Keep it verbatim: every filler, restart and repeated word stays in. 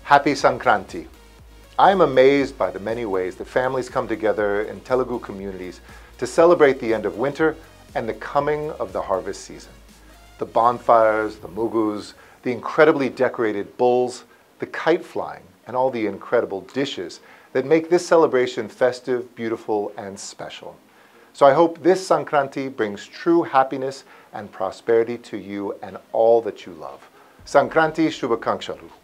Happy Sankranti. I am amazed by the many ways that families come together in Telugu communities to celebrate the end of winter and the coming of the harvest season. The bonfires, the mugus, the incredibly decorated bulls, the kite flying, and all the incredible dishes that make this celebration festive, beautiful, and special. So I hope this Sankranti brings true happiness and prosperity to you and all that you love. Sankranti Shubhakankshalu.